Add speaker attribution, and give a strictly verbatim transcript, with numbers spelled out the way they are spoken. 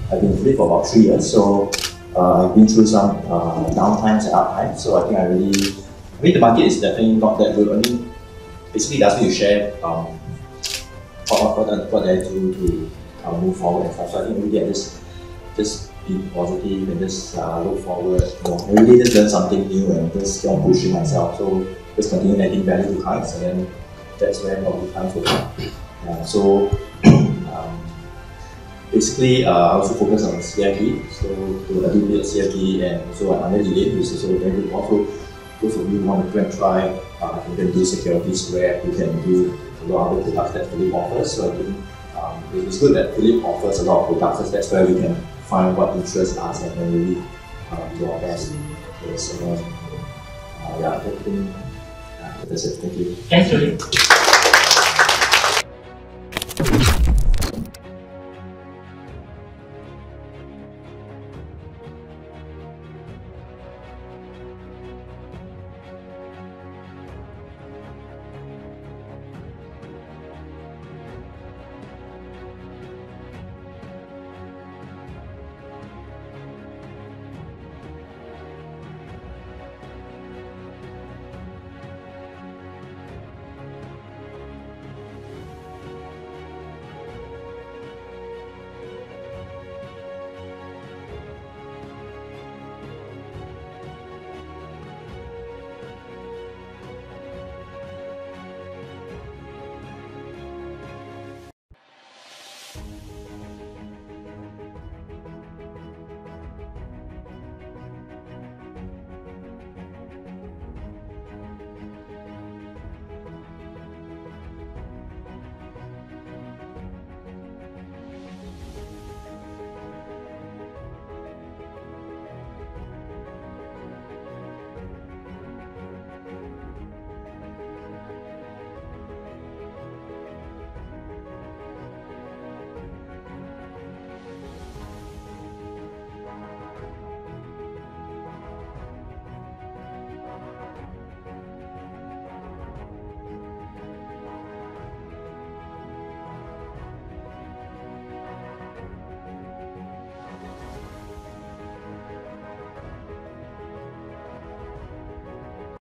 Speaker 1: I've been with it for about three years, so uh, I've been through some uh, downtimes and uptimes. So I think I really, I mean, the market is definitely not that good. I mean, basically, that's me to share um, what what what I do to uh, move forward and stuff. So I think really, I just just be positive and just uh, look forward. You know, really just learn something new and just keep on pushing myself. So just continue adding value to clients, and then that's where probably clients will come. Yeah, so. um, Basically, uh, I also focus on C I P, so I do build C I P and also an under delay, which is also very good. Also, those of you who want to go and try, uh, you can do securities where you can do a lot of other products that Phillip offers. So I think um, it's good that Phillip offers a lot of products. That's where we can find what interests us and then really um, do our best. Okay, so uh, yeah, I think uh, that's it. Thank you.
Speaker 2: Thanks, Phillip.